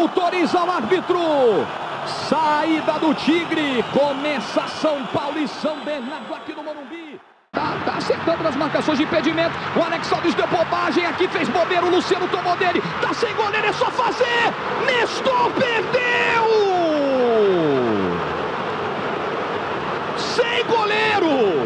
Autoriza o árbitro. Saída do Tigre. Começa São Paulo e São Bernardo aqui no Morumbi. Tá acertando nas marcações de impedimento. O Alex Alves deu bobagem aqui, fez bobeira. O Luciano tomou dele. Tá sem goleiro, é só fazer. Nestor perdeu. Sem goleiro.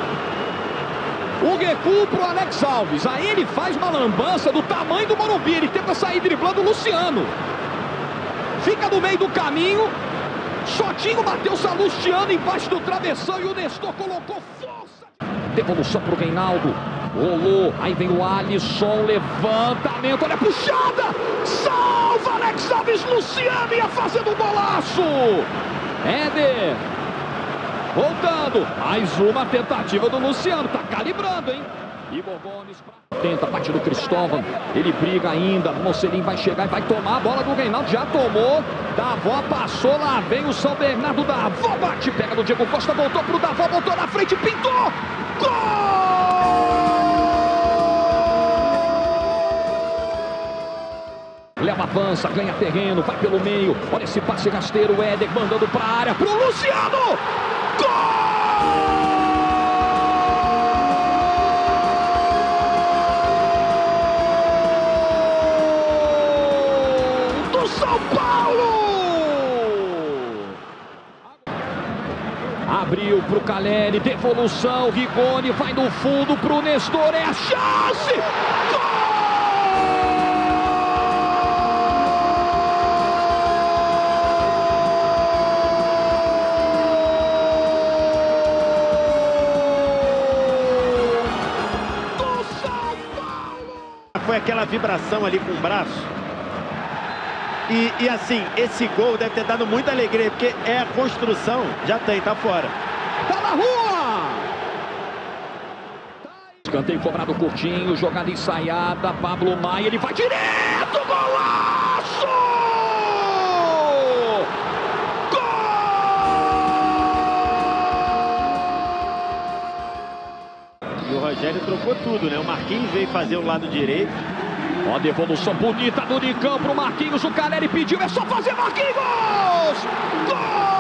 O recuo pro Alex Alves. Aí ele faz uma lambança do tamanho do Morumbi. Ele tenta sair driblando o Luciano. Fica no meio do caminho. Sotinho bateu o Salustiano embaixo do travessão e o Nestor colocou força. Devolução pro Reinaldo. Rolou. Aí vem o Alisson. Levantamento. Olha a puxada. Salva Alex Alves. Luciano ia fazendo um golaço. Éder. Voltando. Mais uma tentativa do Luciano. Tá calibrando, hein? Igor Gomes tenta, bate do Cristóvão. Ele briga ainda. Mocelin vai chegar e vai tomar a bola do Reinaldo. Já tomou. Davó passou. Lá vem o São Bernardo. Davó bate. Pega no Diego Costa. Voltou pro Davó. Voltou na frente. Pintou. Gol! Leva, avança, ganha terreno. Vai pelo meio. Olha esse passe rasteiro. O Éder mandando pra área. Pro Luciano. Gol! São Paulo! Abriu pro Caleri, devolução, Rigoni vai no fundo pro Nestor, é a chance! Gol! Do São Paulo! Foi aquela vibração ali com o braço. E assim, esse gol deve ter dado muita alegria, porque é a construção, já tem, tá fora. Tá na rua! Escanteio cobrado curtinho, jogada ensaiada, Pablo Maia, ele vai direto, golaço! Gol! E o Rogério trocou tudo, né? O Marquinhos veio fazer o lado direito. Ó, a devolução bonita do Nicão pro Marquinhos. O Caleri pediu, é só fazer, Marquinhos! Gol!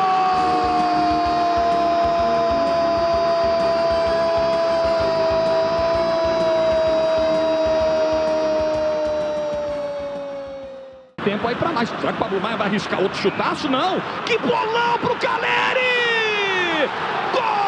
Tempo aí pra mais. Será que o Pablo Maia vai arriscar outro chutaço? Não! Que bolão pro Caleri! Gol!